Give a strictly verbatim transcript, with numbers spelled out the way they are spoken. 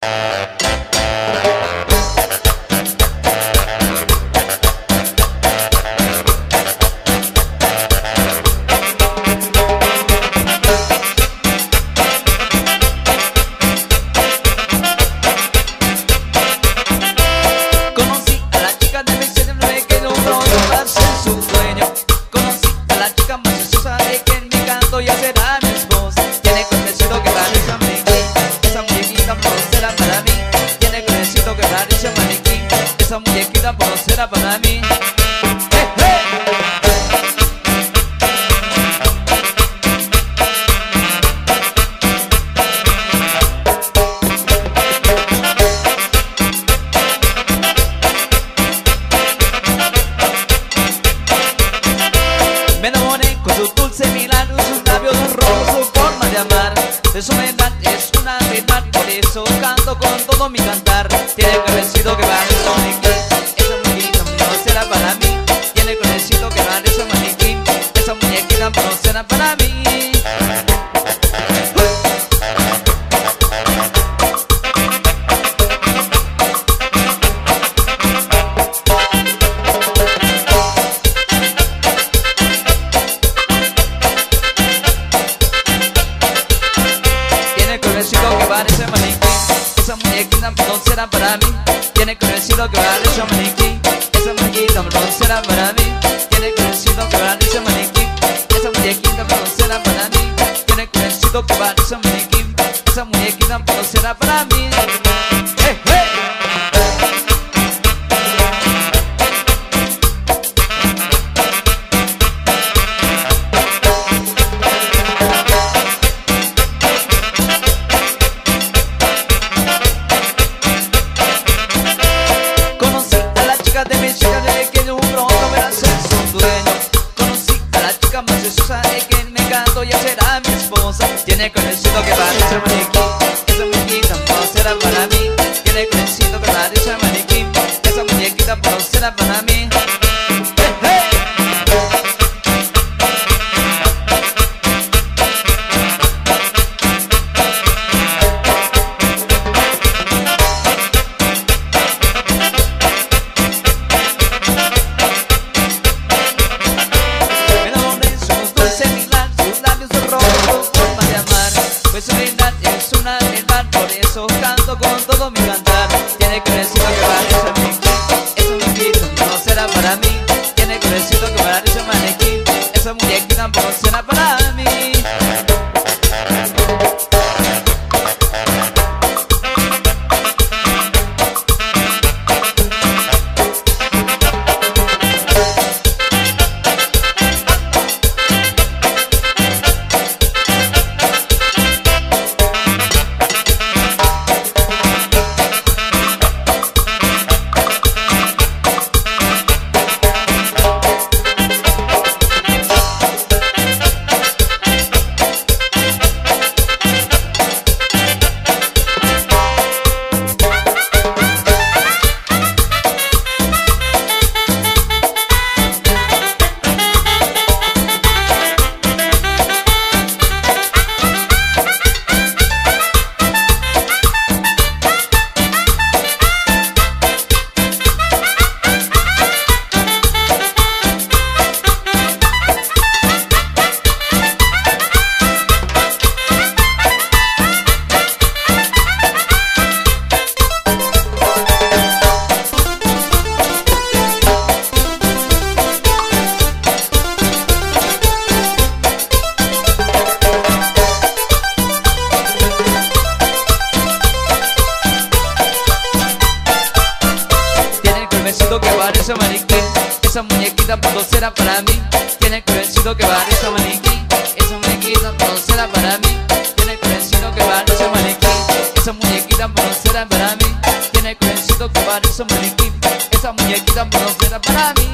Esa muñequita por será para mí. ¡Hey, hey! Me enamoré con su dulce milagro, sus labios rojos, su forma de amar. De su verdad es una verdad, por eso canto con todo mi cantar. Tiene convencido que va a ser maniquí, esa muñequita no será para mí. Tiene convencido que va a ser maniquí, esa muñequita no será para mí. Que parece maniquí, esa muñequita no será para mí. Tiene convencido que parece maniquí, esa muñequita no será para mí. Tiene convencido que parece maniquí, esa muñequita no será para mí. Tiene convencido que parece maniquí, esa muñequita no será para mí. ¡Hey, hey! De mis chicas de que yo pronto verá ser su dueño. Conocí a la chica más preciosa de que en mi canto ya será mi esposa. Tiene convencido que parece maniquí, esa muñequita no será para mí. Tiene convencido que parece maniquí, esa muñequita no será para mí. ¡Hey, hey! Pues su verdad es una verdad, por eso canto con todo mi cantar. Tiene convencido que parece maniquí, esa muñequita no será para mí. Tiene convencido que parece maniquí, esa muñequita no será para mí. Que parece maniquí, esa muñequita no será para mí. Tiene convencido que parece maniquí, esa muñequita no será para mí. Tiene convencido que parece maniquí, esa muñequita no será para mí. Tiene convencido que parece maniquí, esa muñequita no será para mí.